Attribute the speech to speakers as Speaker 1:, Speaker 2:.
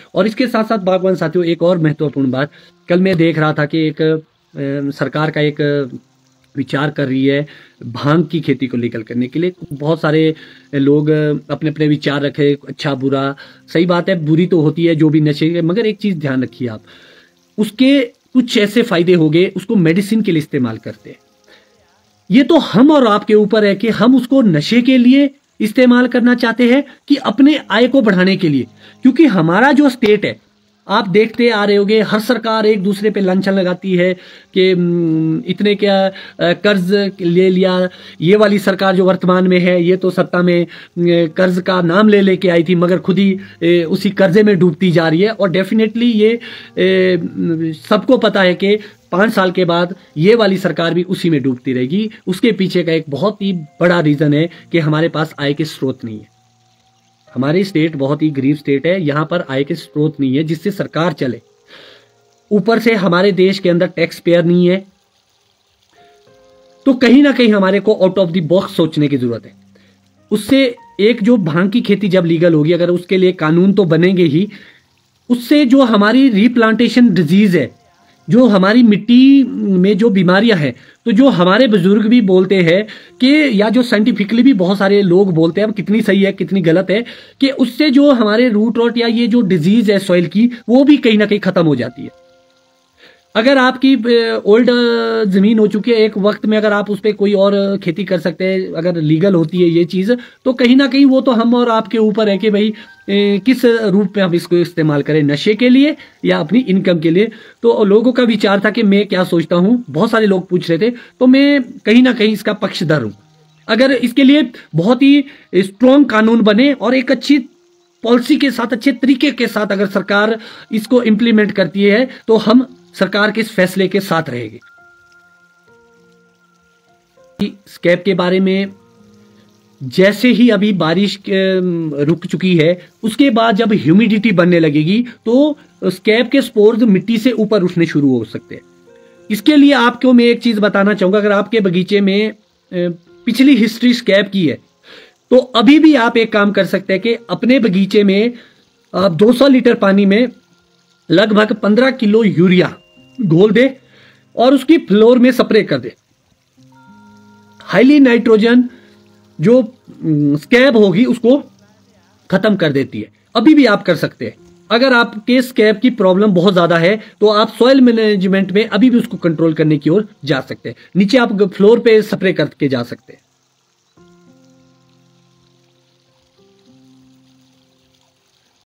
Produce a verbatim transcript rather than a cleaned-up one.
Speaker 1: और इसके साथ साथ बागवान साथियों, एक और महत्वपूर्ण बात, कल मैं देख रहा था कि एक अ, सरकार का एक अ, विचार कर रही है भांग की खेती को लीगल करने के लिए। बहुत सारे लोग अपने अपने विचार रखे, अच्छा बुरा, सही बात है, बुरी तो होती है जो भी नशे के, मगर एक चीज ध्यान रखिए आप, उसके कुछ ऐसे फायदे हो गए, उसको मेडिसिन के लिए इस्तेमाल करते हैं। ये तो हम और आपके ऊपर है कि हम उसको नशे के लिए इस्तेमाल करना चाहते हैं कि अपने आय को बढ़ाने के लिए। क्योंकि हमारा जो स्टेट है, आप देखते आ रहे होंगे, हर सरकार एक दूसरे पे लांछन लगाती है कि इतने क्या कर्ज ले लिया। ये वाली सरकार जो वर्तमान में है, ये तो सत्ता में कर्ज का नाम ले लेके आई थी, मगर खुद ही उसी कर्जे में डूबती जा रही है। और डेफिनेटली ये सबको पता है कि पांच साल के बाद ये वाली सरकार भी उसी में डूबती रहेगी। उसके पीछे का एक बहुत ही बड़ा रीजन है कि हमारे पास आय के स्रोत नहीं है। हमारी स्टेट बहुत ही गरीब स्टेट है, यहां पर आय के स्रोत नहीं है जिससे सरकार चले। ऊपर से हमारे देश के अंदर टैक्स पेयर नहीं है, तो कहीं ना कहीं हमारे को आउट ऑफ द बॉक्स सोचने की जरूरत है। उससे एक जो भांग की खेती जब लीगल होगी, अगर उसके लिए कानून तो बनेंगे ही, उससे जो हमारी रिप्लांटेशन डिजीज है, जो हमारी मिट्टी में जो बीमारियां हैं, तो जो हमारे बुजुर्ग भी बोलते हैं कि, या जो साइंटिफिकली भी बहुत सारे लोग बोलते हैं, अब कितनी सही है कितनी गलत है, कि उससे जो हमारे रूट रॉट या ये जो डिजीज है सॉइल की, वो भी कहीं ना कहीं खत्म हो जाती है। अगर आपकी ओल्ड जमीन हो चुकी है, एक वक्त में अगर आप उस पर कोई और खेती कर सकते हैं, अगर लीगल होती है ये चीज, तो कहीं ना कहीं वो तो हम और आपके ऊपर है कि भाई किस रूप में हम इसको इस्तेमाल करें, नशे के लिए या अपनी इनकम के लिए। तो लोगों का विचार था कि मैं क्या सोचता हूं, बहुत सारे लोग पूछ रहे थे, तो मैं कहीं ना कहीं इसका पक्षधर हूं। अगर इसके लिए बहुत ही स्ट्रॉन्ग कानून बने और एक अच्छी पॉलिसी के साथ, अच्छे तरीके के साथ अगर सरकार इसको इंप्लीमेंट करती है, तो हम सरकार के इस फैसले के साथ रहेगी। स्कैब के बारे में, जैसे ही अभी बारिश रुक चुकी है, उसके बाद जब ह्यूमिडिटी बढ़ने लगेगी तो स्कैब के स्पोर्स मिट्टी से ऊपर उठने शुरू हो सकते हैं। इसके लिए आपको मैं एक चीज बताना चाहूंगा, अगर आपके बगीचे में पिछली हिस्ट्री स्कैब की है, तो अभी भी आप एक काम कर सकते हैं कि अपने बगीचे में आप दो सौ लीटर पानी में लगभग पंद्रह किलो यूरिया घोल दे और उसकी फ्लोर में स्प्रे कर दे। हाईली नाइट्रोजन जो स्कैब होगी उसको खत्म कर देती है। अभी भी आप कर सकते हैं। अगर आपके स्कैब की प्रॉब्लम बहुत ज्यादा है, तो आप सॉइल मैनेजमेंट में अभी भी उसको कंट्रोल करने की ओर जा सकते हैं। नीचे आप फ्लोर पे स्प्रे करके जा सकते हैं।